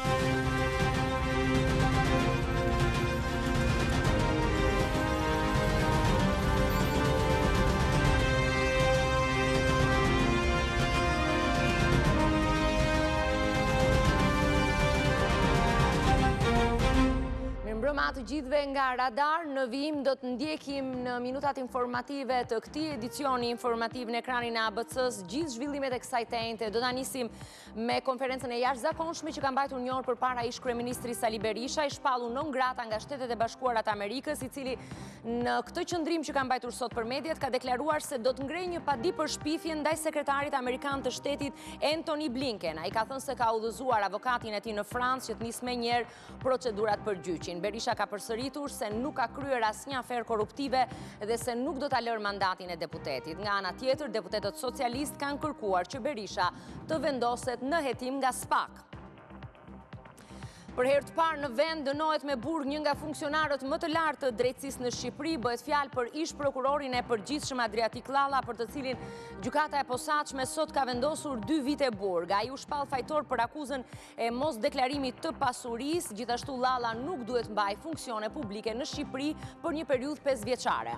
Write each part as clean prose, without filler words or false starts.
Mbrëma të gjithëve nga Radar, në vijim do të ndjekim në minutat informative të këtij edicioni informativ në ekranin e ABC-s gjithë zhvillimet e kësaj tente. Do ta nisim me konferencën e jashtëzakonshme që ka mbajtur një orë përpara ish kryeministri Sali Berisha, i shpallur non grata nga Shtetet e Bashkuara të Amerikës, i cili në këtë qëndrim që ka mbajtur sot për mediat ka deklaruar se do të ngrejë një padipër shpifje ndaj sekretarit amerikan të shtetit Antony Blinken. Ai ka thënë se ka udhëzuar avokatin e tij në Francë që të nisë menjëherë procedurat për gjyqin. Berisha ka përsëritur se nuk ka kryer asnjë aferë korruptive dhe se nuk do ta lërë mandatin e deputetit. Nga ana tjetër, deputetët socialistë kanë kërkuar që Berisha të vendoset në hetim nga SPAK. Për herë të parë në vend dënohet me burg një nga funksionarët më të lartë të drejtësisë në Shqipëri. Bëhet fjalë për ish prokurorin e përgjithshëm Adriatik Llalla, për të cilin gjykata e posaçme sot ka vendosur 2 vite burg. Ai u shpall fajtor për akuzën e mos deklarimit të pasurisë. Gjithashtu Llalla nuk duhet mbaj funksione publike në Shqipëri për një periudhë 5 vjeçare.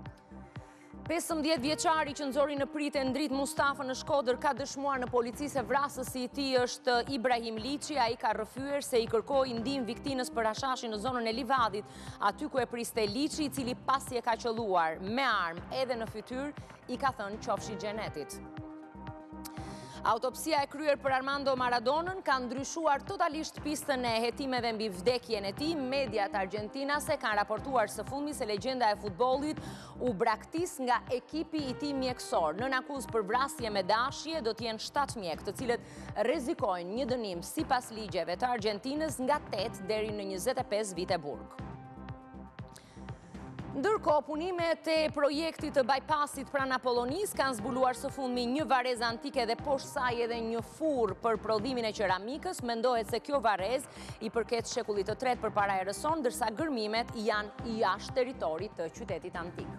15 vjeçari që nxori në pritje Ndrit Mustafa në Shkodër ka dëshmuar në polici se vrasësi i tij është Ibrahim Liçi. Ai ka rrëfyer se i kërkoi ndihmë viktimës për hashashin në zonën e Livadit, aty ku e priste Liçi, i cili pasi e ka qelluar me armë edhe në fytyrë, i ka thënë qofshi xhenetit. Autopsia e kryer për Armando Maradonën ka ndryshuar totalisht pistën e hetimeve mbi vdekjen e tij. Mediat argjentinase kanë raportuar së fundmi se legjenda e futbollit u braktis nga ekipi i tij mjekësor. Nën akuzë për vrasje me dashje do të jenë 7 mjekë, të cilët rrezikojnë një dënim sipas ligjeve të Argjentinës nga 8 deri në 25 vite burg. Ndërkohë, punimet e projektit të bypassit pranë Apollonisë kanë zbuluar së fundmi një varezë antike dhe poshtë saj edhe një furrë për prodhimin e qeramikës. Mendohet se kjo varezë i përket shekullit të tretë përpara erës sonë, ndërsa gërmimet janë jashtë territorit të qytetit antik.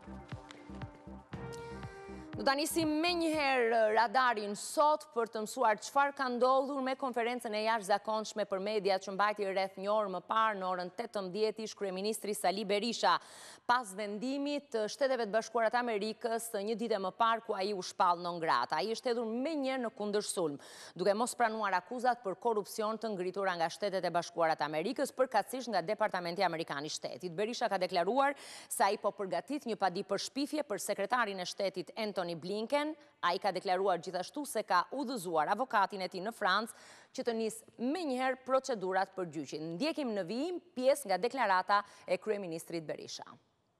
Do ta nisim menjëherë radarin sot për të mësuar çfarë ka ndodhur me konferencën e jashtëzakonshme për mediat që mbajti rreth një orë më parë në orën 18 ish kryeministri Sali Berisha, pas vendimit të Shteteve të Bashkuara të Amerikës një ditë më parë ku ai u shpall non grata. Ai është hedhur menjëherë në kundërsulm, duke mos pranuar akuzat për korrupsion të ngritura nga Shtetet e Bashkuara të Amerikës, përkatësisht nga Departamenti Amerikan i Shtetit. Berisha ka deklaruar se ai po përgatit një padipër shpifje për sekretarin e Shtetit Antony Blinken. Ai ka deklaruar gjithashtu se ka udhëzuar avokatin e tij në Francë që të nisë menjëherë procedurat për gjyqin. Ndjekim në vijim pjesë nga deklarata e kryeministrit Berisha.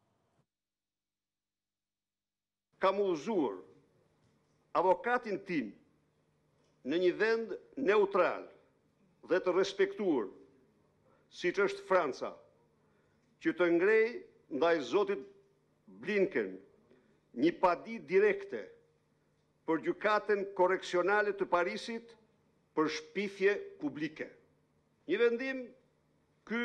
Kam udhëzuar avokatin tim në një vend neutral dhe të respektuar, siç është Franca, që të ngrej ndaj zotit Blinken një padi direkte për gjykatën koreksionale të Parisit për shpifje publike. Një vendim ky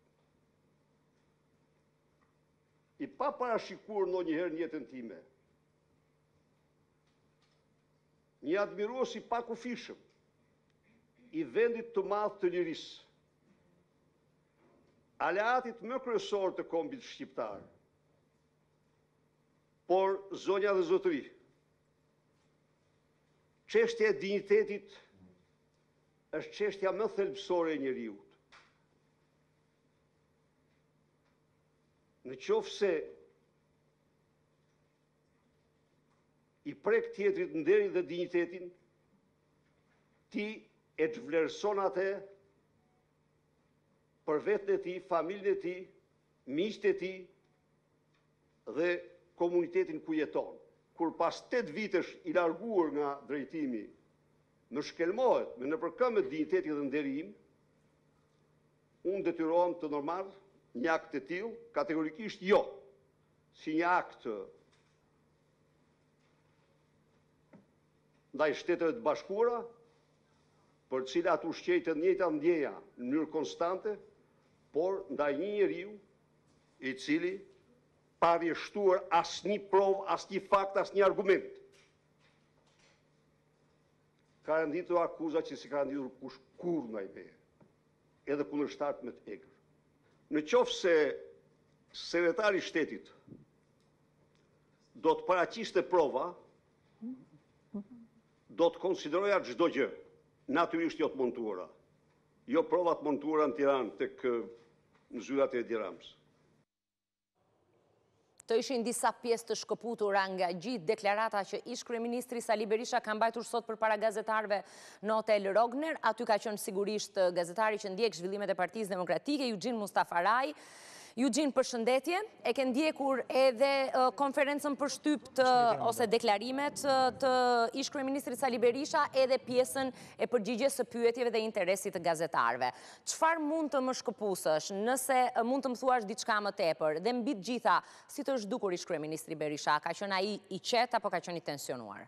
i pa parashikuar ndonjëherë në jetën time. Një admirues i pakufishëm i vendit të madh të lirisë, aleatit më kryesor të kombit shqiptar. Por, zonja dhe zotëri, çështja e dinjitetit është çështja më thelbësore e njeriut. Në qoftë se i prek tjetrit nderin dhe dinjitetin, ti e të vlerëson atë për vetën e tij, familjen e tij, miqtë e tij dhe komunitetin ku jeton. Kur pas 8 vitesh i larguar nga drejtimi, më shkelmohet me nëpërkëmbë dinjitetit dhe nderi im, unë detyrohem të normal një akt të tillë, kategorikisht jo, si një akt ndaj Shteteve të Bashkuara, për të cilat ushqej të njëjta ndjeja në mënyrë konstante, por ndaj një njeriu i cili pa rreshtuar asnjë provë, asnjë fakt, asnjë argument. ka renditur akuza që si ka renditur kush kur ndaj meje, edhe kundërshtar me të egër. Në qoftë se sekretari i shtetit do të paraqiste prova, do të konsideroja çdo gjë, natyrisht jo të montuara, jo prova të montuara në Tiranë tek në zyrat e Edi Ramës. Të ishin disa pjesë të shkëputura nga gjithë deklarata që ish kryeministri Sali Berisha ka mbajtur sot përpara gazetarëve në Hotel Rogner. Aty ka qenë sigurisht gazetari që ndjek zhvillimet e Partisë Demokratike, Eugene Mustafaraj. Eugene, përshëndetje. E ke ndjekur edhe konferencën për shtyp ose deklarimet të ish kryeministrit Sali Berisha, edhe pjesën e përgjigjes së pyetjeve dhe interesit të gazetarëve. Çfarë mund të më shkëpusësh, nëse mund të më thuash diçka më tepër, dhe mbi të gjitha, si të është dukur ish kryeministri Berisha? Ka qenë ai i qetë apo ka qenë i tensionuar?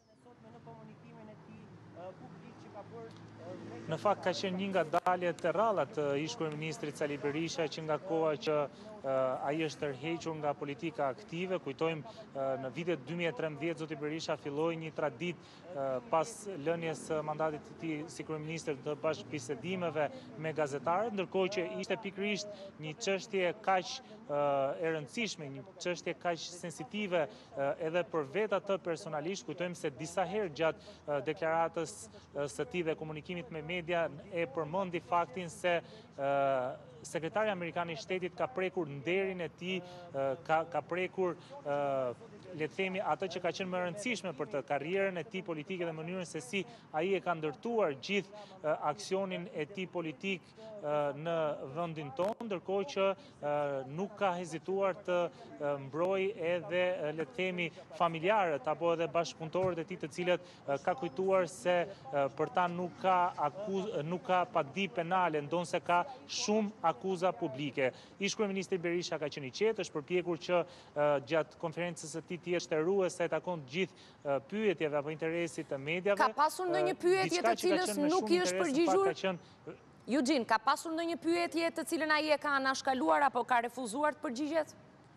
Në fakt ka qenë një nga daljet të rralla të ish kryeministrit Sali Berisha, që nga koha që ai është tërhequr nga politika aktive. Kujtojmë në vitet 2013 zoti Berisha filloi një traditë pas lënies së mandatit të tij si kryeministër të bashkëbisedimeve me gazetarët, ndërkohë që ishte pikërisht një çështje kaq e rëndësishme, një çështje kaq sensitive edhe për vetë atë personalisht. Kujtojmë se disa herë gjatë deklaratës së tij dhe komunikimit me media e përmendi faktin se sekretari amerikan i shtetit ka prekur nderin e tij, ka prekur le të themi atë që ka qenë më rëndësishme për të karrierën e tij politike dhe mënyrën se si ai e ka ndërtuar gjithë aksionin e tij politik në vendin tonë, ndërkohë që nuk ka hezituar të mbrojë edhe le të themi familjarët apo edhe bashkëpunëtorët e tij, të cilët ka kujtuar se për ta nuk ka padi penale, ndonse ka shumë akuza publike. Ish kryeministri Berisha ka qenë i qetë, është përpjekur që gjatë konferencës së tij të jetë shtrues sa i takon gjithë pyetjeve apo interesit të mediave. Ka pasur ndonjë pyetje të cilës nuk i është përgjigjur? Eugene, ka pasur ndonjë pyetje të cilën ai e ka anashkaluar apo ka refuzuar të përgjigjet?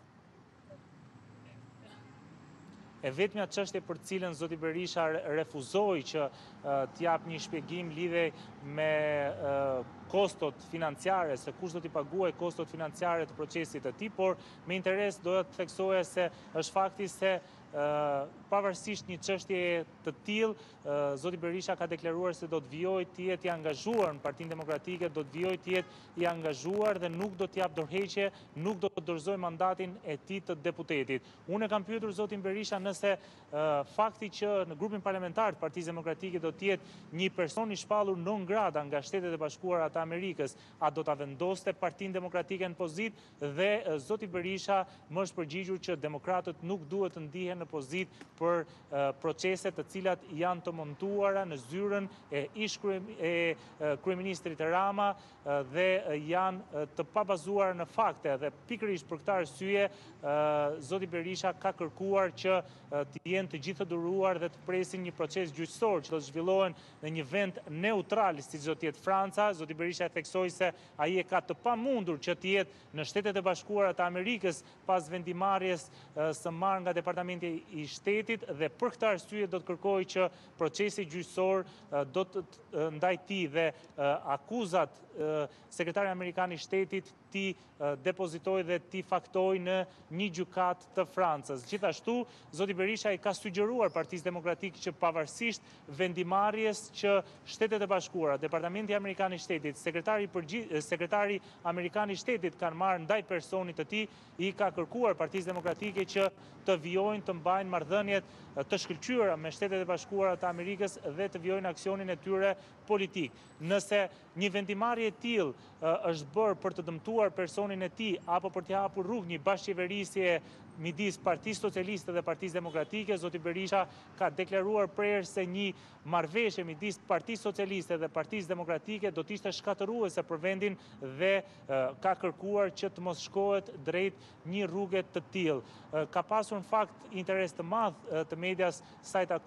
E vetmja çështje për cilën zoti Berisha refuzoi që t'jap një shpjegim lidhej me kostot financiare, se kush do t'i paguaj kostot financiare të procesit të tij, por me interes doja të theksoja se është fakti se pavarësisht një çështje të tillë, zoti Berisha ka deklaruar se do të vijojë të jetë i angazhuar në Partinë Demokratike, do të vijojë të jetë i angazhuar dhe nuk do t'jap dorëheqje, nuk do të dorëzoj mandatin e tij të deputetit. Unë kam pyetur zotin Berisha nëse fakti që në grupin parlamentar të Partisë Demokratike do të jetë një person i shpallur non grata nga Shtetet e Bashkuara të Amerikës, a do ta vendoste Partinë Demokratike në pozitë, dhe zoti Berisha më është përgjigjur që demokratët nuk duhet të ndihen në pozitë për procese të cilat janë të montuara në zyrën e kryeministrit Rama dhe janë të pabazuara në fakte, dhe pikërisht për këtë arsye zoti Berisha ka kërkuar që të jenë të gjithë të duruar dhe të presin një proces gjyqësor që do të zhvillohen në një vend neutral siç do të jetë Franca. Zoti Berisha e theksoi se ai e ka të pamundur që të jetë në Shtetet e Bashkuara të Amerikës pas vendimarrjes së marrë nga Departamenti i Shtetit, dhe për këtë arsye do të kërkojë që procesi gjyqësor do të ndaj tij dhe akuzat sekretari amerikan i shtetit ti depozitoj dhe ti faktoj në një gjykat të Francës. Gjithashtu, zoti Berisha i ka sugjeruar Partisë Demokratike që pavarësisht vendimarrjes që Shtetet e Bashkuara, Departamenti Amerikan i Shtetit, sekretari Amerikan i Shtetit kanë marrë ndaj personit të tij, i ka kërkuar Partisë Demokratike që të vijojnë të mbajnë marrëdhëniet të shkëlqyera me Shtetet e Bashkuara të Amerikës dhe të vijojnë aksionin e tyre politik. Nëse një vendimarrje e tillë është bërë për të dëmtuar personin e tij apo për t'i hapur rrugë një bashkëqeverisje midis Partisë Socialiste dhe Partisë Demokratike, zoti Berisha ka deklaruar prerë se një marrëveshje midis Partisë Socialiste dhe Partisë Demokratike do të ishte shkatërruese për vendin dhe ka kërkuar që të mos shkohet drejt një rruge të tillë. Ka pasur në fakt interes të madh të medias sa i takon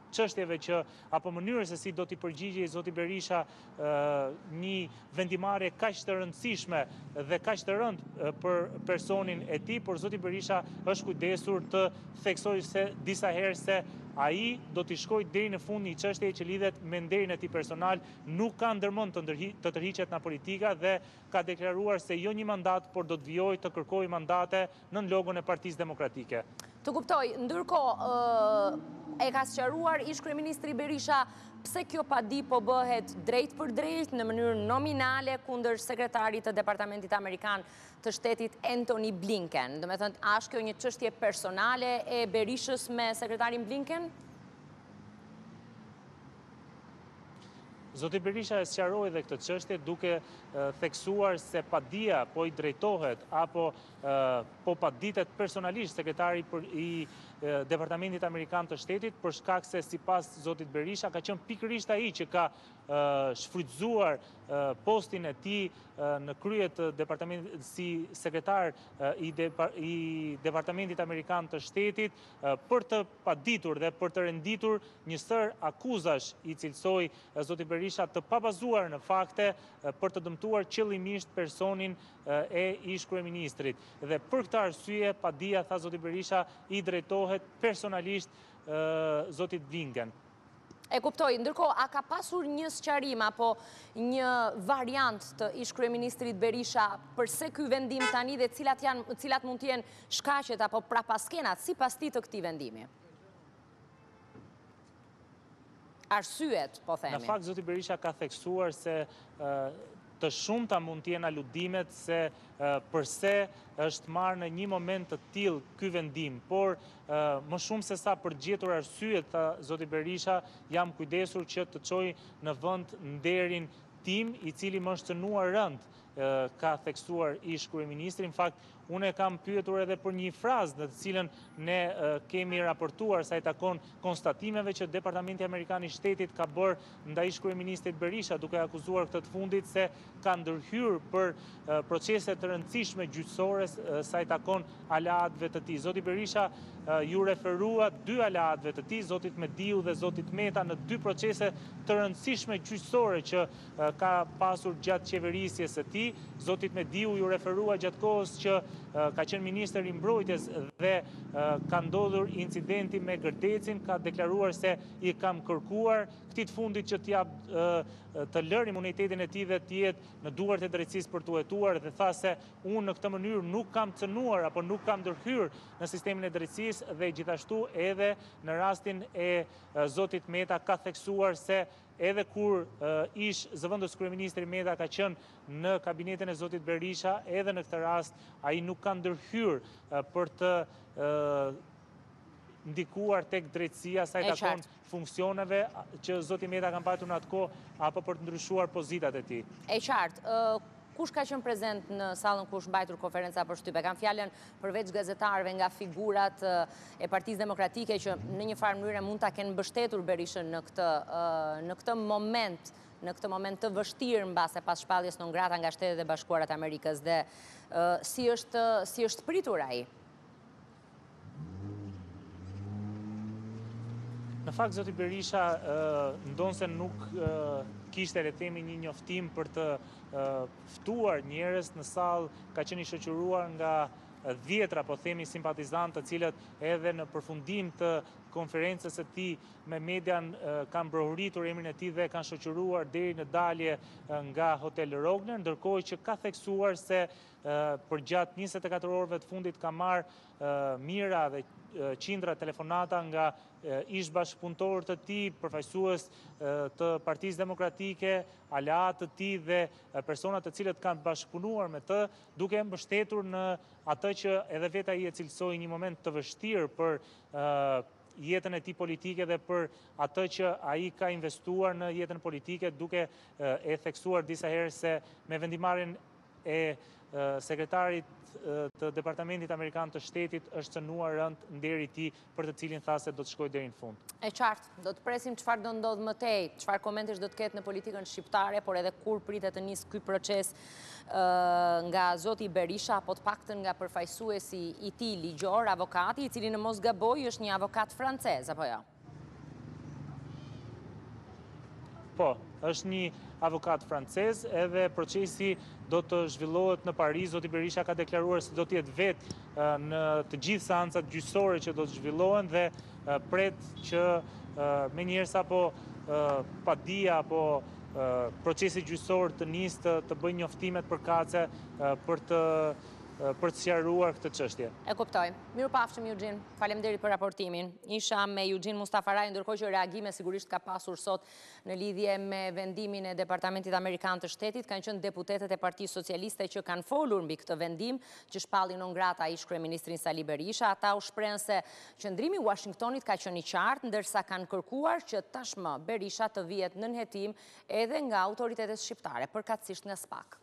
çështjeve që apo mënyrës se si do t'i përgjigjej zoti Berisha një vendimarrje kaq të rëndësishme dhe kaq të rëndë për personin e tij, por zoti Berisha është kujdesur të theksojë se disa herë se ai do t'i shkojë deri në fund një çështje që lidhet me nderin e tij personal, nuk ka ndërmend të tërhiqet nga politika dhe ka deklaruar se jo një mandat, por do të vijojë të kërkojë mandate në logon e Partisë Demokratike. Të kuptoj, ndërkohë e ka sqaruar ish kryeministri Berisha pse kjo padi po bëhet drejt për drejt në mënyrë nominale kundër sekretarit të Departamentit Amerikan të Shtetit Antony Blinken. Do me thënë, a është kjo një çështje personale e Berishës me sekretarin Blinken? Zoti Berisha e sqaroi dhe këtë çështje duke theksuar se padia po i drejtohet apo po paditet personalisht sekretari i Departamentit Amerikan të Shtetit për shkak se sipas zotit Berisha ka qenë pikërisht ai që ka shfrytzuar postin e tij në krye të departamentit si sekretar i Departamentit Amerikan të Shtetit për të paditur dhe për të renditur një sër akuzash i cilësoi zoti Berisha të pabazuar në fakte për të dëmtuar qëllimisht personin e ish kryeministrit. Dhe për këtë arsye padia, tha zoti Berisha, i drejtohet personalisht zotit Blinken. E kuptoj, ndërkohë, a ka pasur një sqarim apo një variant të ish kryeministrit Berisha përse ky vendim tani dhe cilat mund të jenë shkaqet apo prapaskenat sipas tij të këtij vendimi? Arsyet, po themi. Në fakt, zoti Berisha ka theksuar se të shumta mund t'jenë aludimet se përse është marrë në një moment të tillë ky vendim, por më shumë se sa për gjetur arsyet, tha zoti Berisha, jam kujdesur që të çoj në vend nderin tim, i cili më është cënuar rënd, ka theksuar ish kryeministri. Në fakt, unë e kam pyetur edhe për një frazë në të cilën ne kemi raportuar sa i takon konstatimeve që Departamenti Amerikan i Shtetit ka bërë ndaj ish kryeministrit Berisha, duke akuzuar këtë të fundit se ka ndërhyrë për procese të rëndësishme gjyqësore sa i takon aleatëve të tij. Zoti Berisha ju referua dy aleatëve të tij, zotit Mediu dhe zotit Meta, në dy procese të rëndësishme gjyqësore që ka pasur gjatë qeverisjes së tij. Zotit Mediu ju referua gjatë kohës që ka qenë ministër i mbrojtjes dhe ka ndodhur incidenti me Gërdecin, ka deklaruar se i kam kërkuar këtij të fundit që të lërë imunitetin e tij dhe të jetë në duart e drejtësisë për t'u hetuar, dhe tha se unë në këtë mënyrë nuk kam cënuar apo nuk kam ndërhyrë në sistemin e drejtësisë, dhe gjithashtu edhe në rastin e zotit Meta ka theksuar se edhe kur ish zëvendës kryeministri Meta ka qenë në kabinetin e zotit Berisha, edhe në këtë rast ai nuk ka ndërhyrë për të ndikuar tek drejtësia sa i takon funksioneve që zoti Meta kanë patur në atë kohë, apo për të ndryshuar pozitat e tij. E qartë. Kush ka qenë prezent në sallën ku është mbajtur konferenca për shtypje? Kam fjalën përveç gazetarëve nga figurat e Partisë Demokratike që në një farë mënyrë mund ta kenë mbështetur Berishën në këtë moment të vështirë mbase pas shpalljes non grata nga Shtetet e Bashkuara të Amerikës, dhe si është pritur ai? Në fakt, zoti Berisha ndonse nuk kishte, le të themi, një njoftim për të ftuar njerëz në sallë, ka qenë i shoqëruar nga 10 po themi simpatizantë, të cilët edhe në përfundim të konferencës së tij me median kanë brohuritur emrin e tij dhe kanë shoqëruar deri në dalje nga Hotel Rogner, ndërkohë që ka theksuar se për gjatë 24 orëve të fundit ka marrë mira dhe qindra telefonata nga ish bashkëpunëtorë të tij, përfaqësues të Partisë Demokratike, aleatë të tij dhe persona të cilët kanë bashkëpunuar me të, duke mbështetur në atë që edhe vetë ai e cilësoi një moment të vështirë për jetën e tij politike dhe për atë që ai ka investuar në jetën politike, duke e theksuar disa herë se me vendimarrjen e sekretarit të Departamentit Amerikan të Shtetit është cënuar rënd nderi i tij, për të cilin tha se do të shkojë deri në fund. E qartë, do të presim çfarë do ndodh më tej, çfarë komentesh do të ketë në politikën shqiptare, por edhe kur pritet të nisë ky proces nga zoti Berisha, apo të paktën nga përfaqësuesi i tij ligjor, avokati, i cili në mos gaboj është një avokat francez, apo jo? Po, është një avokat francez, edhe procesi do të zhvillohet në Paris. Zoti Berisha ka deklaruar se do të jetë vetë në të gjithë seancat gjyqësore që do të zhvillohen dhe pret që me njerëz apo padia apo procesi gjyqësor të nisë të bëjë njoftimet përkatëse për të sqaruar këtë çështje. E kuptoj. Mirupafshim Eugene. Faleminderit për raportimin. Isha me Eugene Mustafaraj, ndërkohë që reagime sigurisht ka pasur sot në lidhje me vendimin e Departamentit Amerikan të Shtetit. Kanë qenë deputetët e Partisë Socialiste që kanë folur mbi këtë vendim, që shpalli non grata ish kryeministrin Sali Berisha. Ata u shprehen se qëndrimi i Washingtonit ka qenë i qartë, ndërsa kanë kërkuar që tashmë Berisha të vihet në nënhetim edhe nga autoritetet shqiptare, përkatësisht nga SPAK.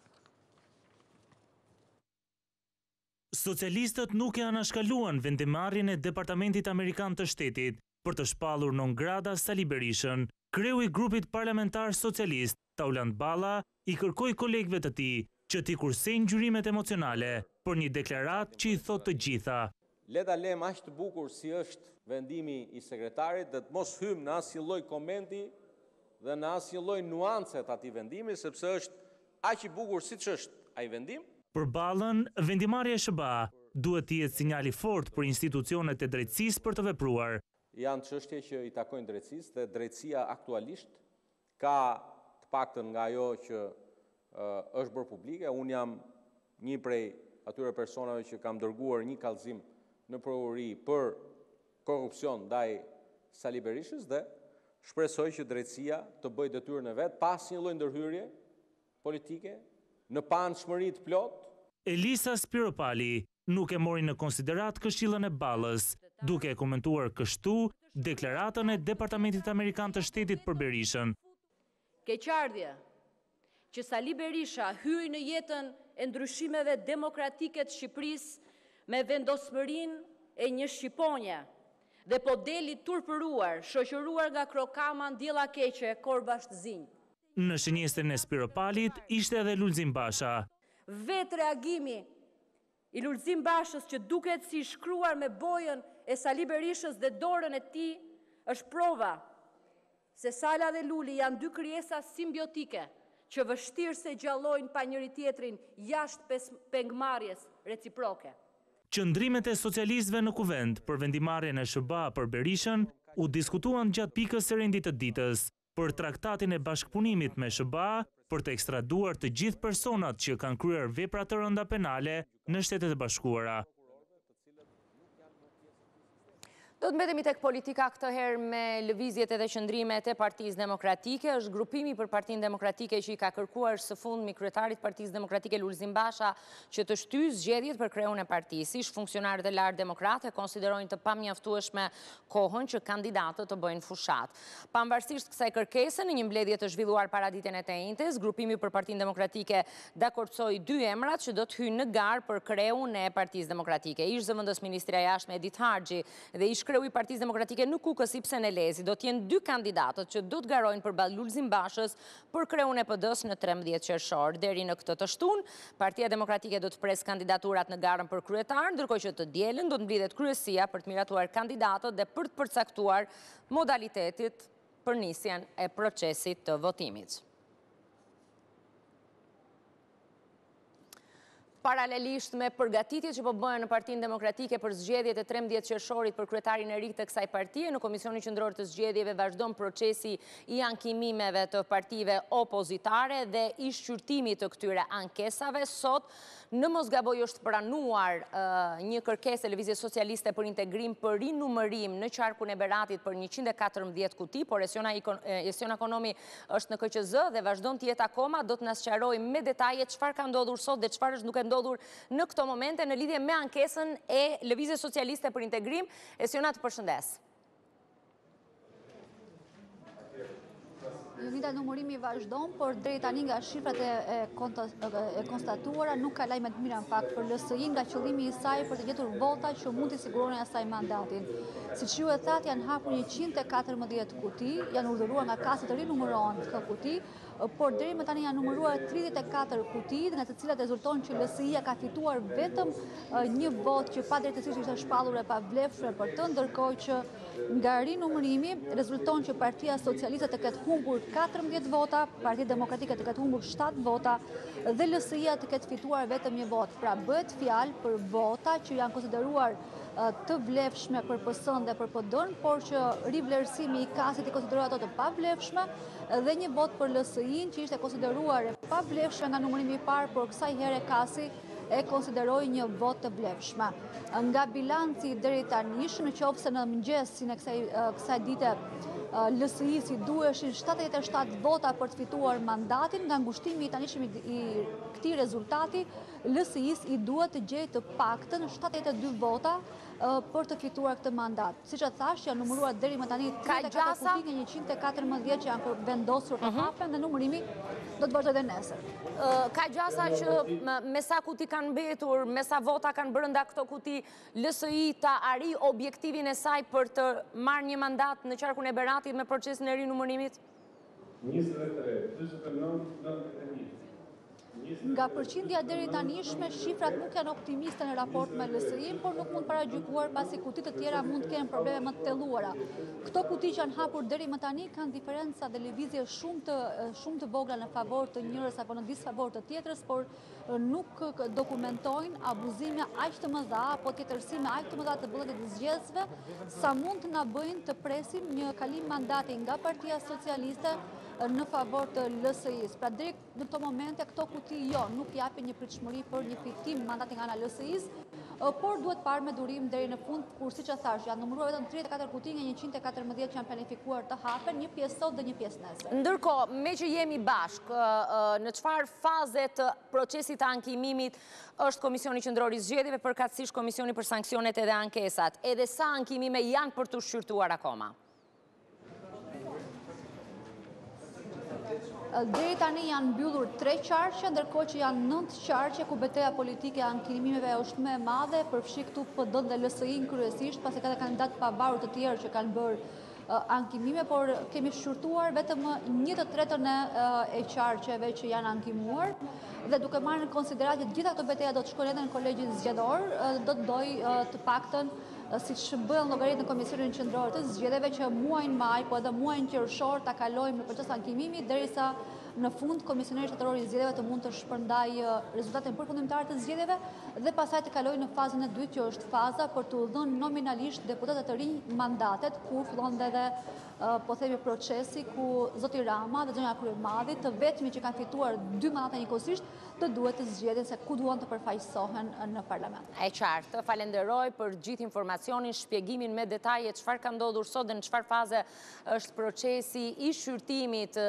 Socialistët nuk e anashkaluan vendimarrjen e Departamentit Amerikan të Shtetit për të shpallur non grata Sali Berishën. Kreu i grupit parlamentar socialist, Tauland Balla, i kërkoi kolegëve të tij që t'i kursejnë gjyrimet emocionale për një deklarat që i thot të gjitha. Le ta lëm aq të bukur si është vendimi i sekretarit, dhe të mos hym në asnjë lloj komenti dhe në asnjë lloj nuance të atij vendimi, sepse është aq i bukur siç është ai vendim. Për Ballën, vendimarrja e SBA duhet të jetë sinjali fort për institucionet e drejtësisë për të vepruar. Janë çështje që i takojnë drejtësisë dhe drejtësia aktualisht ka të paktën nga ajo që është bërë publike. Unë jam një prej atyre personave që kam dërguar një kallëzim në prokurori për korrupsion ndaj Sali Berishës dhe shpresoj që drejtësia të bëjë detyrën e vet pa asnjë lloj ndërhyrje politike, në panshmëri të plot. Elisa Spiropali nuk e mori në konsiderat këshillën e Ballës, duke e komentuar kështu deklaratën e Departamentit Amerikan të Shtetit për Berishën. Keqardhje që Sali Berisha hyi në jetën e ndryshimeve demokratike të Shqipërisë me vendosmërinë e një shqiponje dhe po deli turpëruar, shoqëruar nga krokama ndjella keqe, korbash të zinj. Në shënjestën e Spiropalit ishte edhe Lulzim Basha. Vetë reagimi i Lulzim Bashës, që duket si shkruar me bojën e Sali Berishës dhe dorën e tij, është prova se Sala dhe Luli janë dy krijesa simbiotike që vështirë se gjallojnë pa njëri tjetrin jashtë pengmarrjes reciproke. Qëndrimet e socialistëve në kuvend për vendimarrjen e SBA për Berishën u diskutuan gjatë pikës së rendit të ditës për traktatin e bashkëpunimit me SBA për të ekstraduar të gjithë personat që kanë kryer vepra të rënda penale në Shtetet e Bashkuara. Do të mbetemi tek politika këtë herë me lëvizjet edhe qëndrimet e Partisë Demokratike. Është grupimi për Partinë Demokratike që i ka kërkuar së fundmi kryetarit Partisë Demokratike Lulzim Basha që të shtyjë zgjedhjet për kreun e partisë. Ish funksionarët e lartë demokrate konsiderojnë të pamjaftueshme kohën që kandidatët të bëjnë fushat. Pavarësisht kësaj kërkese, në një mbledhje të zhvilluar para ditën e të njëjtës, grupimi për Partinë Demokratike dakordsoi dy emrat që do të hyjnë në garë për kreun e Partisë Demokratike. Ish zëvendës ministri i jashtme Edith Harxhi dhe ish kreu i Partisë Demokratike në Kukës Ibsen Elezi do të jenë dy kandidatët që do të garojnë përballë Lulzim Bashës për kreun e PD-s në 13 qershor. Deri në këtë të shtunë, Partia Demokratike do të presë kandidaturat në garën për kryetar, ndërkohë që të dielën do të mblidhet kryesia për të miratuar kandidatët dhe për të përcaktuar modalitetit për nisjen e procesit të votimit. Paralelisht me përgatitjet që po bëhen në Partinë Demokratike për zgjedhjet e 13 qershorit për kryetarin e ri të kësaj partie, në Komisionin Qendror të Zgjedhjeve vazhdon procesi i ankimimeve të partive opozitare dhe i shqyrtimit të këtyre ankesave. Sot në Mosgaboj është pranuar një kërkesë e Lëvizjes Socialiste për integrim për rinumërim në qarkun e Beratit për 114 kuti, por Esiona Konomi është në KQZ dhe vazhdon të jetë akoma. Do të na sqarojë me detaje çfarë ka ndodhur sot dhe çfarë është duke ndodhur në këto momente në lidhje me ankesën e Lëvizjes Socialiste për integrim. Esiona, të përshëndes. Jonida, numërimi vazhdon, por deri tani nga shifrat e konstatuara nuk ka lajme të mira në fakt për LSI nga qëllimi i saj për të gjetur vota që mund të siguronin asaj mandatin. Siç ju e thatë, janë hapur 114 kuti, janë urdhëruar nga kasat të rinumërohen këto kuti, por deri më tani janë numëruar 34 kuti, nga të cilat rezulton që LSI-ja ka fituar vetëm një votë që padrejtësisht ishte shpallur e pavlefshme për të, ndërkohë që nga rinumërimi rezulton që Partia Socialiste të ketë humbur 14 vota, Partia Demokratike të ketë humbur 7 vota dhe LSI-a të ketë fituar vetëm 1 vot. Pra bëhet fjalë për vota që janë konsideruar të vlefshme për PS-n dhe për PD-n, por që rivlerësimi i kasit i konsideruar ato të pavlefshme, dhe 1 vot për LSI-n që ishte konsideruar e pavlefshme nga numërimi i parë, por kësaj here kasi e konsideroi 1 vot të vlefshme. Nga bilanci deri tani, në qoftë se në mëngjesin e kësaj dite LSI-si duheshin 77 vota për të fituar mandatin, nga ngushtimi i tanishëm i këtij rezultati, LSI-s i duhet të gjejë të paktën 72 vota për të fituar këtë mandat. Siç e thash, janë numëruar deri më tani 34 kuti nga 114 që janë vendosur të hapen dhe numërimi do të vazhdojë nesër. Ka gjasa që me sa kuti kanë mbetur, me sa vota kanë brenda këto kuti, LSI ta arri objektivin e saj për të marrë një mandat në qarkun e Beratit me procesin e rinumërimit? 23, 29, 91. Nga përqindja deri tanishme, shifrat nuk janë optimiste në raport me LSI-n, por nuk mund paragjykuar pasi kutit të tjera mund të kenë probleme më të thelluara. Këto kuti që janë hapur deri më tani kanë diferenca dhe lëvizje shumë të vogla në favor të njërës apo në disfavor të tjetrës, por nuk dokumentojnë abuzime aq të mëdha apo tjetërsime aq të mëdha të vullnetit të zgjedhësve, sa mund të na bëjnë të presim një kalim mandati nga Partia Socialiste në favor të LSI-s. Pra drejt në këto momente këto kuti nuk japin një pritshmëri për një fitim mandati nga ana LSI-s, por duhet parë me durim deri në fund, kur siç e thash, janë numëruar vetëm 34 kuti nga 114 që janë planifikuar të hapen, një pjesë sot dhe një pjesë nesër. Ndërkohë, me që jemi bashkë, në çfarë faze të procesit të ankimimit është Komisioni Qendror i Zgjedhjeve, përkatësisht Komisioni për Sanksionet edhe Ankesat, edhe sa ankimime janë për të shqyrtuar akoma? Deri tani janë mbyllur 3 qarqe, ndërkohë që janë 9 qarqe ku betejë politike e ankimimeve është më e madhe, përfshi këtu PD-n dhe LSI-n kryesisht, pasi ka kandidatë pavarur të tjerë që kanë bërë ankimime, por kemi shqyrtuar vetëm 1/3 e qarqeve që janë ankimuar, dhe duke marrë në konsiderat që gjitha këto betejë do të shkojnë edhe në Kolegjin Zgjedhor, do të dojë të paktën siç bëhen llogaritë në Komisionin Qendror të Zgjedhjeve që muajin maj, po edhe muajin qershor ta kalojmë në proces ankimimi derisa në fund Komisioneri Shtetëror i Zgjedhjeve të mund të shpërndajë rezultatin përfundimtar të zgjedhjeve dhe pastaj të kalojë në fazën e dytë, që është faza për të dhënë nominalisht deputetët të rinj mandatet, ku fillon edhe po themi procesi ku zoti Rama dhe zonja Kryemadhi, të vetmi që kanë fituar 2 mandate njëkohësisht, të duhet të zgjedhin se ku duan të përfaqësohen në parlament. E qartë, falenderoj për gjithë informacionin, shpjegimin me detaje çfarë ka ndodhur sot dhe në çfarë faze është procesi i shqyrtimit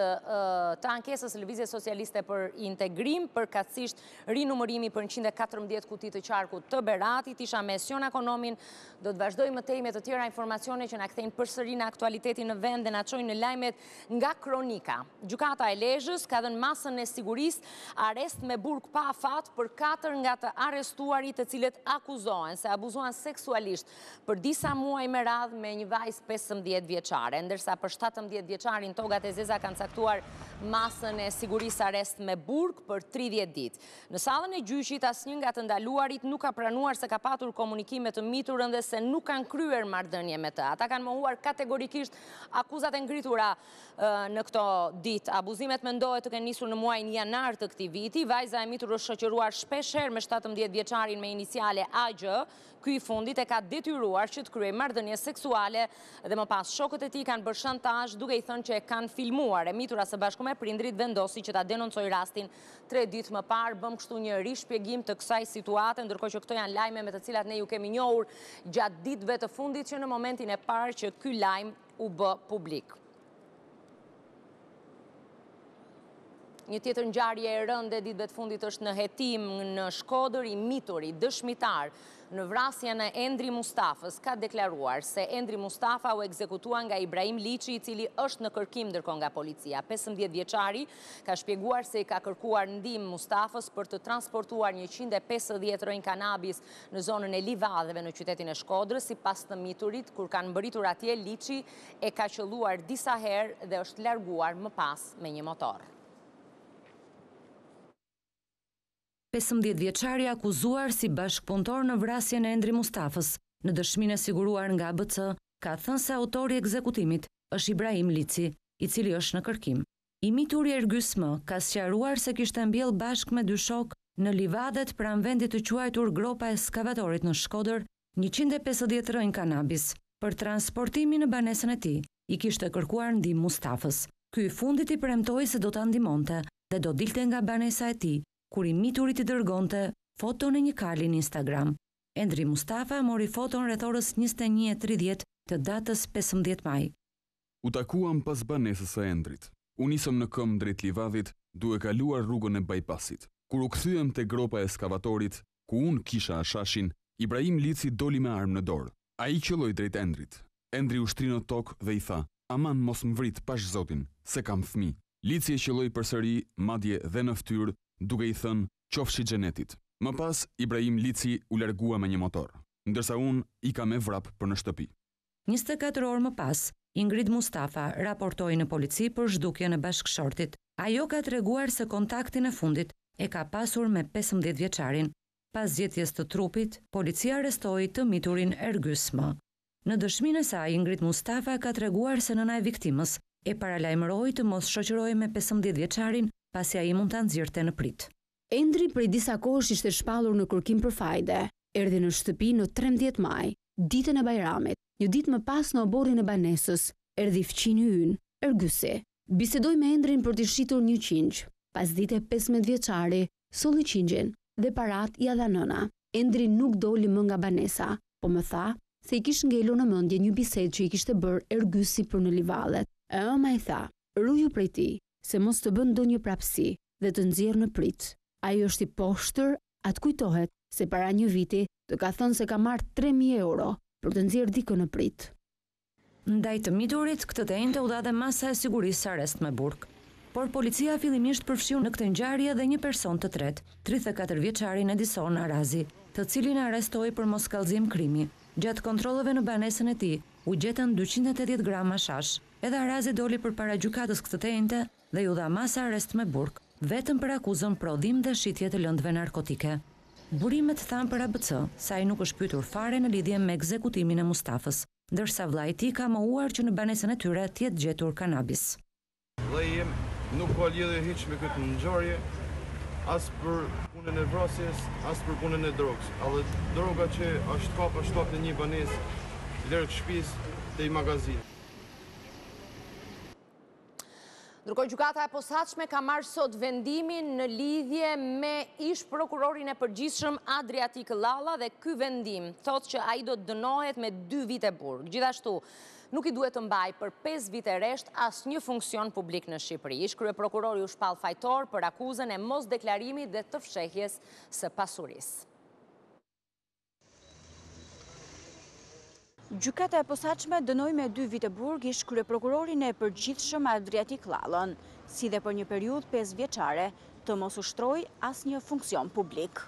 të ankesës Lëvizjes Socialiste për integrim, përkatësisht rinumërimi për 114 kuti të qarkut të Beratit. Isha me Siona Konomin, do të vazhdoj më tej me të tjera informacione që na kthejnë përsëri në aktualitetin në vend dhe na çojnë në lajmet nga kronika. Gjykata e Lezhës ka dhënë masën e sigurisë arrest me burg pa afat për 4 nga të arrestuarit të cilët akuzohen se abuzuan seksualisht për disa muaj me radhë me një vajzë 15 vjeçare, ndërsa për 17 vjeçarin togat e zeza kanë caktuar masën e sigurisë arrest me burg për 30 ditë. Në sallën e gjyqit asnjë nga të ndaluarit nuk ka pranuar se ka patur komunikime të miturën dhe se nuk kanë kryer marrëdhënie me të. Ata kanë mohuar kategorikisht akuzat e ngritura në këto ditë. Abuzimet mendohet të kenë nisur në muajin janar të këtij viti. Vajza e mitur është shoqëruar shpeshherë me 17 vjeçarin me iniciale AG. Ky i fundit e ka detyruar që të kryejë marrëdhënie seksuale dhe më pas shokët e tij kanë bërë shantazh duke i thënë që e kanë filmuar. E mitura së bashku me prindrit vendosi që ta denoncojë rastin 3 ditë më parë. Bëm kështu një rishpjegim të kësaj situate, ndërkohë që këto janë lajme me të cilat ne ju kemi njohur gjatë ditëve të fundit që në momentin e parë që ky lajm u bë publik. Një tjetër ngjarje e rëndë e ditëve të fundit është në hetim në Shkodër. I mitur, i dëshmitar në vrasjen e Endri Mustafës ka deklaruar se Endri Mustafa u ekzekutua nga Ibrahim Liçi, i cili është në kërkim ndërkohë nga policia. 15 vjeçari ka shpjeguar se i ka kërkuar ndihmë Mustafës për të transportuar 150 rënj kanabis në zonën e livadheve në qytetin e Shkodrës. Sipas të miturit, kur kanë mbërritur atje, Liçi e ka qelluar disa herë dhe është larguar më pas me një motor. 15 vjeçari akuzuar si bashkëpunëtor në vrasjen e Endri Mustafës, në dëshminë e siguruar nga ABC, ka thënë se autori i ekzekutimit është Ibrahim Liçi, i cili është në kërkim. I mituri Ergys M ka sqaruar se kishte mbjell bashkë me dy shok në livadet pranë vendit të quajtur Gropa Eskavatorit në Shkodër 150 rënjë kanabis. Për transportimin në banesën e tij, i kishte kërkuar ndihmë Mustafës. Ky i fundit i premtoi se do ta ndihmonte dhe do dilte nga banesa e tij, kur i miturit i dërgonte foto në një kali në Instagram. Endri Mustafa mori foton rreth orës 21:30 të datës 15 maj. U takuam pas banesës së Endrit. U nisëm në këmbë drejt livadit, duke kaluar rrugën e bypassit. Kur u kthyem te Gropa Eskavatorit, ku unë kisha shashin, Ibrahim Lici doli me armë në dorë. Ai qelloi drejt Endrit. Endri u shtri në tokë dhe i tha: "Aman mos më vrit pash Zotin, se kam fëmijë." Lici e qelloi përsëri, madje dhe në fytyrë, duke i thënë: "Qofshi xhenetit." Më pas, Ibrahim Lici u largua me një motor, ndërsa unë ika me vrap për në shtëpi. 24 orë më pas, Ingrid Mustafa raportoi në polici për zhdukje në bashkëshortit. Ajo ka treguar se kontaktin e fundit e ka pasur me 15 vjeçarin. Pas zgjedhjes të trupit, policia arrestoi të miturin Ergys M. Në dëshminë e saj, Ingrid Mustafa ka treguar se nëna e viktimës e paralajmëroi të mos shoqërohej me 15 vjeçarin pasi ai mund ta nxirrte në prit. Endri prej disa kohësh ishte shpallur në kërkim për fajde. Erdhi në shtëpi në 13 maj, ditën e Bajramit. Një ditë më pas në oborrin e banesës, erdhi fëmijë ynë, Ergysi. Bisedoi me Endrin për t'i shitur një qingj. Pas dite 15 vjeçari solli qingjin dhe parat i dha nëna. Endri nuk doli më nga banesa, po më tha se i kishte ngelur në mendje një bisedë që i kishte bërë Ergysi për në livallet. Ëma i tha: "Ruju prej tij, se mos të bën ndonjë prapësi dhe të nxjerrë në prit. Ai është i poshtër, atë kujtohet se para një viti të ka thënë se ka marrë 3.000 euro për të nxjerrë dikën në prit." Ndaj të miturit, këtë të enjte u dha dhe masa e sigurisë arrest me burg. Por policia fillimisht përfshiu në këtë ngjarje dhe një person të tretë, 34 vjeçarin Edison Arazi, të cilin arrestoi për moskallëzim krimi. Gjatë kontrolleve në banesën e tij, u gjetën 280 grama hashish. Edhe Arazi doli përpara gjykatës këtë të enjte dhe ju dha masa arrest me burg, vetëm për akuzën prodhim dhe shitje të lëndëve narkotike. Burimet thanë për ABC se ai nuk është pyetur fare në lidhje me ekzekutimin e Mustafës, ndërsa vllai i tij ka mohuar që në banesën e tyre të jetë gjetur kanabis. Vllai im nuk ka lidhje hiç me këtë ngjarje, as për punën e vrasjes, as për punën e drogës. Edhe droga që është kapa në një banesë larg shtëpisë te një magazin. Ndërkohë, gjykata e posaçme ka marrë sot vendimin në lidhje me ish prokurorin e përgjithshëm Adriatik Llalla dhe ky vendim thotë që ai do të dënohet me 2 vite burg. Gjithashtu, nuk i duhet të mbajë për 5 vite resht asnjë funksion publik në Shqipëri. Ish kryeprokurori u shpall fajtor për akuzën e mosdeklarimit dhe të fshehjes së pasurisë. Gjykata e posaçme dënoi me 2 vite burg ish kryeprokurorin e përgjithshëm Adriatik Llallën, si dhe për një periudhë 5 vjeçare të mos ushtrojë asnjë funksion publik.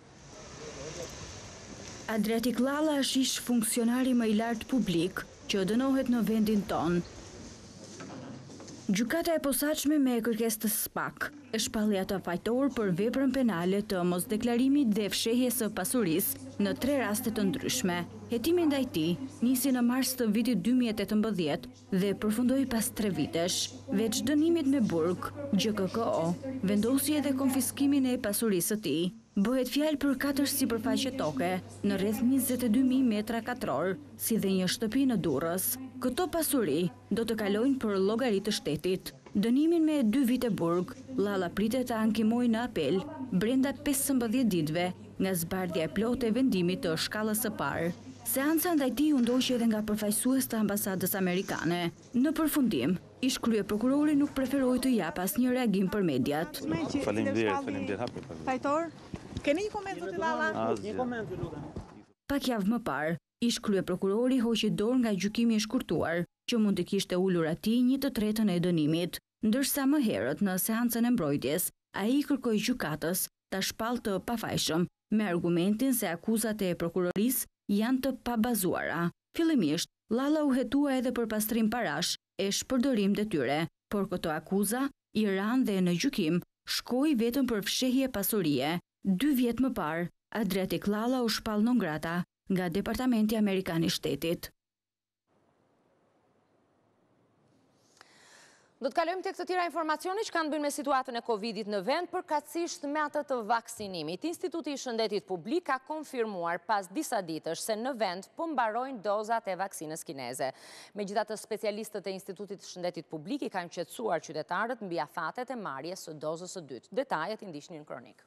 Adriatik Llalla është ish funksionari më i lartë publik që dënohet në vendin tonë. Gjykata e posaçme me kërkesë të SPAK e shpalli atë fajtor për veprën penale të mosdeklarimit dhe fshehjes së pasurisë në 3 raste të ndryshme. Hetimi ndaj tij nisi në mars të vitit 2018 dhe përfundoi pas 3 vitesh. Veç dënimit me burg, GKKO vendosi edhe konfiskimin e pasurisë së tij. Bëhet fjalë për 4 sipërfaqe toke në rreth 22.000 metra katror, si dhe një shtëpi në Durrës. Këto pasuri do të kalojnë për llogari të shtetit. Dënimin me 2 vite burg, Llalla pritet të ankimojë në apel brenda 15 ditëve nga zbardhja e plotë e vendimit të shkallës së parë. Seanca ndaj tij u ndoqi edhe nga përfaqësues të ambasadës amerikane. Në përfundim, ish kryeprokurori nuk preferoi të jap asnjë reagim për mediat. Faleminderit. Fajtor, keni një koment zoti Llalla? Një koment, lutem. Pak javë më parë, ish kryeprokurori hoqi dorë nga gjykimi i shkurtuar, që mund të kishte ulur atij 1/3 e dënimit, ndërsa më herët në seancën e mbrojtjes, ai kërkoi gjykatës ta shpallë të pafajshëm me argumentin se akuzat e prokurorisë janë të pabazuara. Fillimisht, Llalla u hetua edhe për pastrim parash e shpërdorim detyre, por këto akuza i ranë dhe në gjykim shkoi vetëm për fshehje pasurie. 2 vjet më parë, Adriatik Llalla u shpall non grata nga Departamenti Amerikan i Shtetit. Do të kalojmë tek të tjera informacione që kanë bënë me situatën e Covidit në vend, përkatësisht me atë të vaksinimit. Instituti i Shëndetit Publik ka konfirmuar pas disa ditësh se në vend po mbarojnë dozat e vaksinës kineze. Megjithatë, specialistët e Institutit të Shëndetit Publik i kanë qetësuar qytetarët mbi afatet e marrjes së dozës së dytë. Detajet i ndiqni në kronik.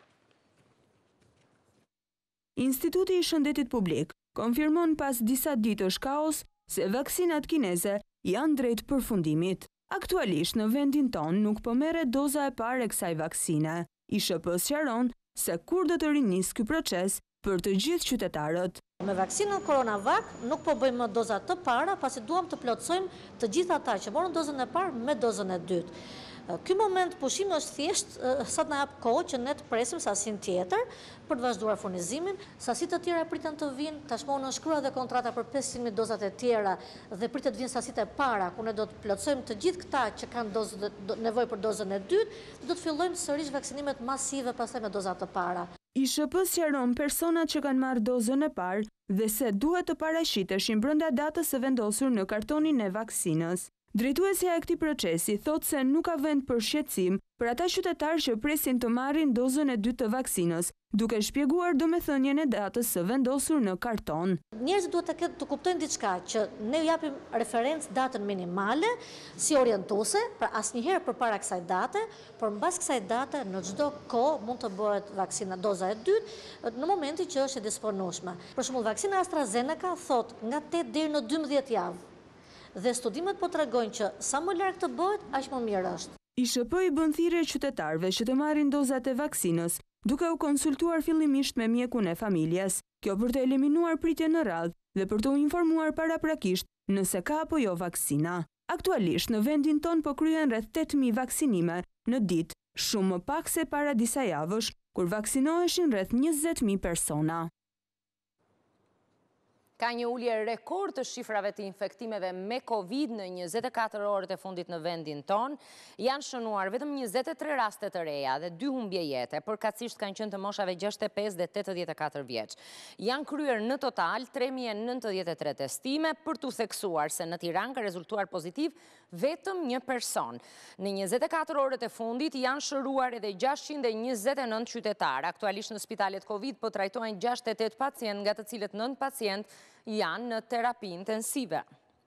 Instituti i Shëndetit Publik konfirmon pas disa ditësh kaos se vaksinat kineze janë drejt përfundimit. Aktualisht në vendin ton nuk po merret doza e parë e kësaj vaksine. ISHP sqaron se kur do të rinis ky proces për të gjithë qytetarët. Me vaksinën Coronavac nuk po bëjmë dozat të para, pasi duam të plotësojmë të gjithë ata që morën dozën e parë me dozën e dytë. Ky moment pushimi është thjesht sa të na jap kohë që ne të presim sasinë tjetër për të vazhduar furnizimin. Sasitë të tjera priten të vinë, tashmë në shkruar dhe kontrata për 500.000 dozat e tjera dhe pritet të vinë sasitë e para, ku ne do të plotësojmë të gjithë këta që kanë nevojë për dozën e dytë, do të fillojmë sërish vaksinimet masive pastaj me dozat të para. ISHP sqaron personat që kanë marrë dozën e parë dhe se duhet të paraqiteshin brenda datës së vendosur në kartonin e vaksinës. Drejtuesja e këtij procesi thotë se nuk ka vend për shqetësim për ata qytetarë që presin të marrin dozën e dytë të vaksinës, duke shpjeguar domethënien e datës së vendosur në karton. Njerëzit duhet të kuptojnë diçka, që ne japim referencë datën minimale si orientuese, pra asnjëherë përpara kësaj date, por mbas kësaj date në çdo kohë mund të bëhet vaksina doza e dytë në momentin që është e disponueshme. Për shembull, vaksina AstraZeneca thotë nga 8 deri në 12 javë. Dhe studimet po tregojnë që sa më larg të bëhet, aq më mirë është. ISHP i bën thirrje qytetarëve që të marrin dozat e vaksinës, duke u konsultuar fillimisht me mjekun e familjes. Kjo për të eliminuar pritje në radhë dhe për të u informuar paraprakisht nëse ka apo jo vaksina. Aktualisht në vendin ton po kryhen rreth 8.000 vaksinime në ditë, shumë më pak se para disa javësh, kur vaksinoheshin rreth 20.000 persona. Ka një ulje rekord të shifrave të infektimeve me Covid në 24 orët e fundit në vendin ton. Janë shënuar vetëm 23 raste të reja dhe 2 humbje jete, përkatësisht kanë qenë të moshave 65 dhe 84 vjeç. Janë kryer në total 3093 testime, për t'u theksuar se në Tiranë ka rezultuar pozitiv vetëm një person. Në 24 orët e fundit janë shëruar edhe 629 qytetarë. Aktualisht në spitalet Covid po trajtojnë 68 pacient, nga të cilët 9 pacient janë në terapi intensive.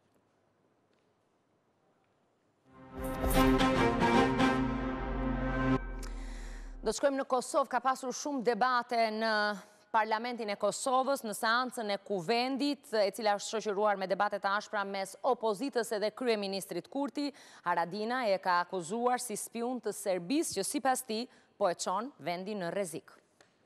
Do të shkojmë në Kosovë, ka pasur shumë debate në Parlamentin e Kosovës, në seancën e kuvendit, e cila është shoqëruar me debate të ashpra mes opozitës edhe kryeministrit Kurti. Haradinaj e ka akuzuar si spiun të Serbisë që sipas tij po e çon vendin në rrezik.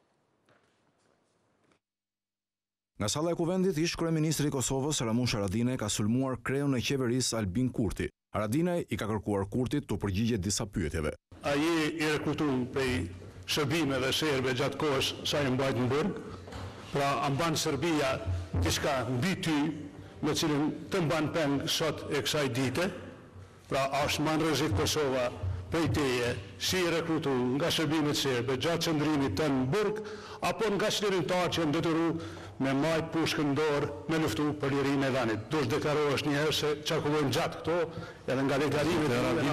Nga salla e kuvendit, ish kryeministri i Kosovës Ramush Haradinaj ka sulmuar kreun e qeverisë Albin Kurti. Haradinaj i ka kërkuar Kurtit të përgjigjet disa pyetjeve. Ai i rekrutuar prej shërbimeve serbe gjatë kohës sa i mbajt në burg, pra mban Serbia diçka mbi ty, me cilën të mban peng sot e kësaj dite, pra është më në rrezik Kosova prej teje, si i rekrutuar nga shërbimet serbe gjatë qëndrimit të në burg, apo nga shlirimtar që ndetyru me majt pushkën dorë me luftu për lirinë e vendit. Duhet deklarohesh një herë se çarkullojnë gjatë këto, edhe nga deklarimet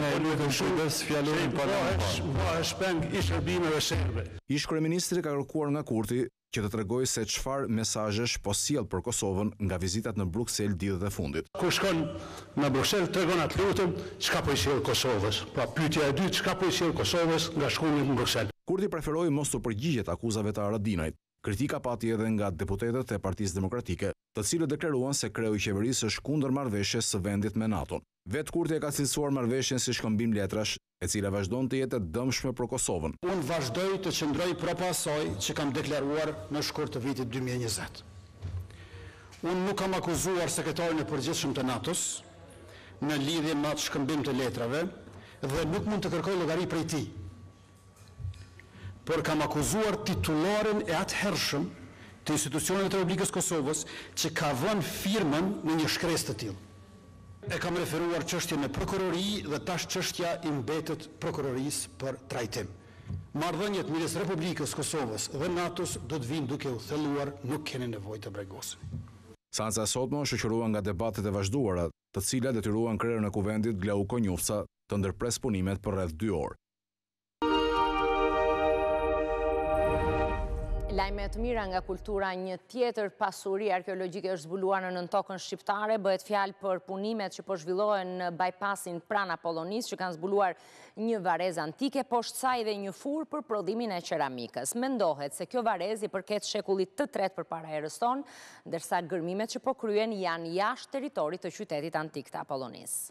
bëhesh peng i shërbimeve serbe. Ish kryeministri ka kërkuar nga Kurti që të tregojë se çfarë mesazhesh po sjell për Kosovën nga vizitat në Bruksel ditët e fundit. Kur shkon në Bruksel tregon atë lutëm çka po i sjell Kosovës. Pra pyetja e dytë, çka po i sjell Kosovës nga shkumi në Bruksel. Kurti preferoi mos të përgjigjet akuzave të Haradinajt. Kritika pati edhe nga deputetët e Partisë Demokratike, të cilët deklaruan se kreu i qeverisë është kundër marrëveshjes së vendit me NATO-n. Vetë Kurti e ka cilësuar marrëveshjen si shkëmbim letrash, e cila vazhdon të jetë dëmshme për Kosovën. Unë vazhdoj të qëndroj prapa asaj që kam deklaruar në shkurt të vitit 2020. Unë nuk kam akuzuar sekretarin e përgjithshëm të NATO-s në lidhje me atë shkëmbim të letrave dhe nuk mund të kërkoj llogari prej tij. Por kam akuzuar titullarin e atëhershëm të institucioneve të Republikës Kosovës që ka vënë firmën në një shkresë të tillë. E kam referuar çështjen në prokurori dhe tash çështja i mbetet prokurorisë për trajtim. Marrëdhëniet midis Republikës Kosovës dhe NATO-s do të vinë duke u thelluar, nuk keni nevojë të bregosen. Seanca e sotme shoqëruan nga debatet e vazhduara, të cilat detyruan krerën e kuvendit Glauko Njufca të ndërpres punimet për rreth 2 orë. Lajme të mira nga kultura, një tjetër pasuri arkeologjike është zbuluar në nën tokën shqiptare, bëhet fjalë për punimet që po zhvillohen në bypassin pranë Apollonisë, që kanë zbuluar një varezë antike, poshtë saj dhe një furrë për prodhimin e qeramikës. Mendohet se kjo varezë i përket shekullit të tretë përpara erës tonë, ndërsa gërmimet që po kryen janë jashtë territorit të qytetit antik të Apollonisë.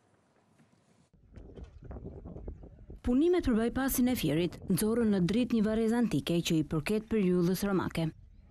Punimet për bypassin e Fierit nxorën në dritë një varezë antike që i përket periudhës romake.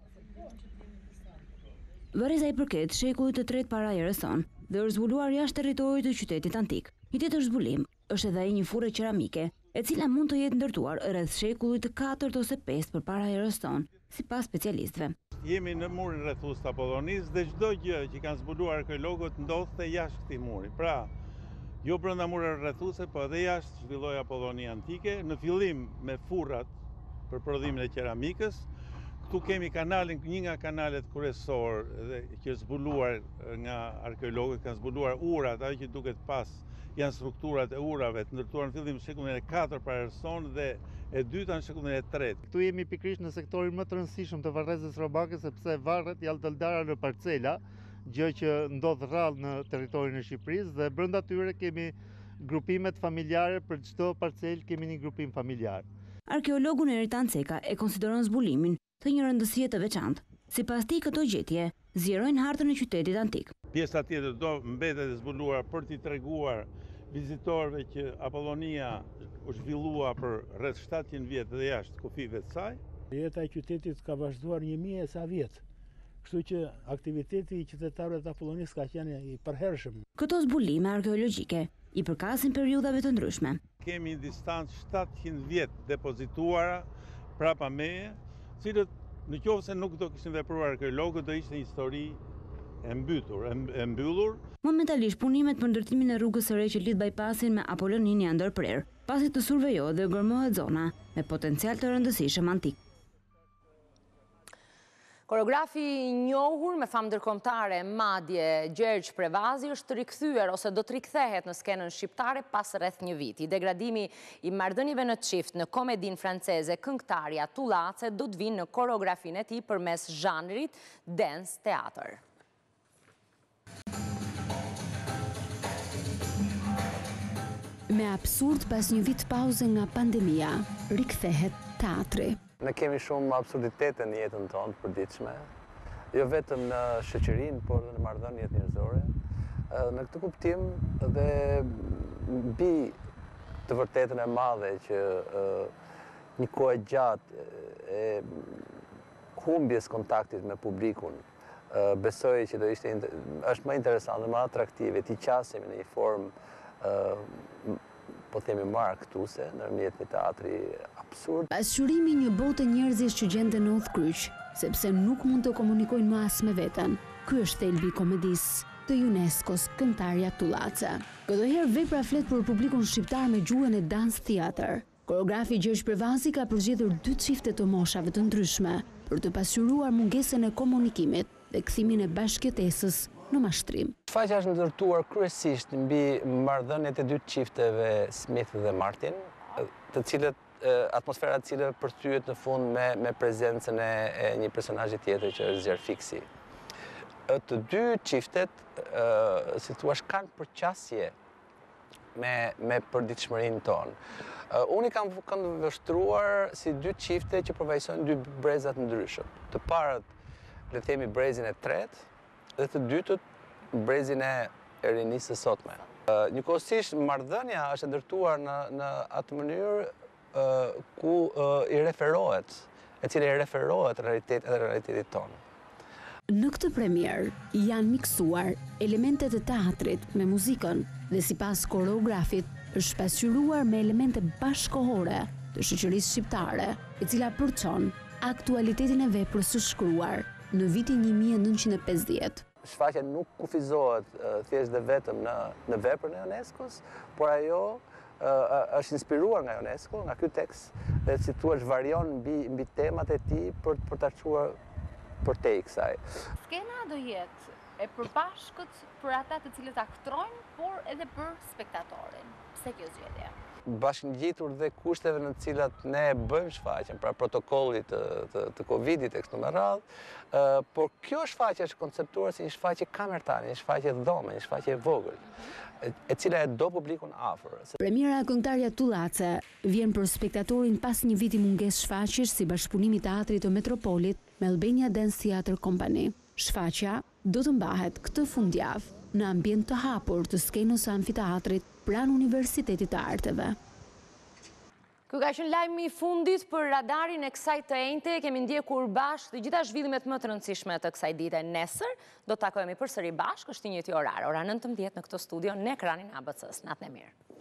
Vareza i përket shekullit të tretë para erës tonë dhe është zbuluar jashtë territorit të qytetit antik. Një tjetër zbulim është edhe ai një furrë qeramike, e cila mund të jetë ndërtuar rreth shekullit të 4 ose 5 përpara erës tonë, sipas specialistëve. Jemi në murin rrethues të Apollonisë dhe çdo gjë që kanë zbuluar arkeologët ndodhte jashtë këtij muri. Pra, jo brenda mureve rrethuese, po edhe jashtë zhvilloi Apollonia antike, në fillim me furrat për prodhimin e qeramikës. Këtu kemi kanalin, një nga kanalet kryesor dhe që është zbuluar nga arkeologët, kanë zbuluar urat, ajo që duket pas janë strukturat e urave të ndërtuar në fillim shekullin e 4 para erës tonë dhe e dyta në shekullin e 3. Këtu jemi pikërisht në sektorin më të rëndësishëm të varrezës romake, sepse varret janë dëldara në parcela, gjë që ndodh rrallë në territorin e Shqipërisë dhe brenda tyre kemi grupimet familjare, për çdo parcel kemi një grupim familjar. Arkeologu Eritan Ceka e konsideron zbulimin të një rëndësie të veçantë. Sipas tij, këto gjetje zgjerojnë hartën e qytetit antik. Pjesa tjetër do mbetet e zbuluar për t'i treguar vizitorëve që Apollonia u zhvillua për rreth 700 vjet dhe jashtë kufive të saj. Jeta e qytetit ka vazhduar 1000 e sa vjet. Kështu që aktiviteti i qytetarëve të Apollonisë ka qenë i përhershëm. Këto zbulime arkeologjike i përkasin periudhave të ndryshme. Kemi në distancë 700 vjet depozituara prapa meje, cilët në qoftë se nuk do kishin vepruar arkeologët, do ishte një histori e mbyllur. Momentalisht punimet për ndërtimin e rrugës së re që lidh bypassin me Apollonin janë ndërprer, pasi të survejohet dhe gërmohet zona me potencial të rëndësishëm antik. Koreografi i njohur me famë ndërkombëtare madje Gjergj Prevazi është rikthyer ose do të rikthehet në skenën shqiptare pas rreth një viti. Degradimi i marrëdhënieve në çift në komedinë franceze Këngëtarja Tullace do të vinë në koreografinë e tij përmes zhanrit dance theater. Me absurd pas një vit pauze nga pandemia, rikthehet teatri. Ne kemi shumë absurditete në jetën tonë të përditshme, jo vetëm në shoqërinë, por edhe në marrëdhëniet njerëzore. Në këtë kuptim dhe mbi të vërtetën e madhe që një kohë gjatë e humbjes kontaktit me publikun, besoj që do ishte është më interesant dhe më atraktive t'i qasim në një formë po themi marketuese ndërmjet një teatri absurd. Pasqyrimi një bote njerëzish që gjenden në udhkryq, sepse nuk mund të komunikojnë më as me veten. Ky është thelbi i komedisë të UNESCO-s Këngëtarja Tullace. Këtoherë vepra flet për publikun shqiptar me gjuhën e dance theater. Koreografi Gjergj Prevazi ka përzgjedhur 2 çifte të moshave të ndryshme për të pasqyruar mungesën e komunikimit dhe kthimin e bashkëjetesës në mashtrim. Shfaqja është ndërtuar kryesisht mbi marrëdhëniet e 2 çifteve Smith dhe Martin, të cilët atmosfera e cilëve përthyet në fund me prezencën e një personazhi tjetër që është Zer Fiksi. Të 2 çiftet, si thua, kanë përqasje me përditshmërinë tonë. Unë i kam vështruar si 2 çifte që përvajsojnë 2 brezat ndryshëm. Të parët, le të themi, brezin e tretë, dhe të dytët brezin e rinisë së sotme. Njëkohësisht marrëdhënia është ndërtuar në atë mënyrë ku i referohet, e cila i referohet realitetit tonë. Në këtë premier janë miksuar elementet e teatrit me muzikën dhe sipas koreografit është pasqyruar me elemente bashkëkohore të shoqërisë shqiptare, e cila përçon aktualitetin e veprës së shkruar në vitin 1950. Shfaqja nuk kufizohet thjesht dhe vetëm në veprën e UNESCO-s, por ajo është inspiruar nga UNESCO, nga ky tekst, dhe si thua varion mbi temat e tij për ta çuar përtej kësaj. Skena do jetë e përbashkët për ata të cilët aktrojnë, por edhe për spektatorin. Pse kjo zgjedhje? Bashkëngjitur dhe kushteve në cilat ne bëjmë shfaqjen, pra protokollit të Covidit e kështu me radhë, por kjo shfaqje është konceptuar si një shfaqje kamertare, një shfaqje dhome, një shfaqje vogël, e cila e do publikun afër. Premiera këngëtarja Tullace vjen për spektatorin pas një viti mungesë shfaqjesh si bashkëpunimi i teatrit të Metropolit me Albania Dance Theatre Company. Shfaqja do të mbahet këtë fundjavë në ambient të hapur të skenës së amfiteatrit pranë Universitetit të Arteve. Ky ka qenë lajmi i fundit për radarin e kësaj të enjte. Kemi ndjekur bashkë të gjitha zhvillimet më të rëndësishme të kësaj dite. Nesër do të takohemi përsëri bashkë, është një orar, ora 19 në këtë studio në ekranin ABC-s. Natën e mirë.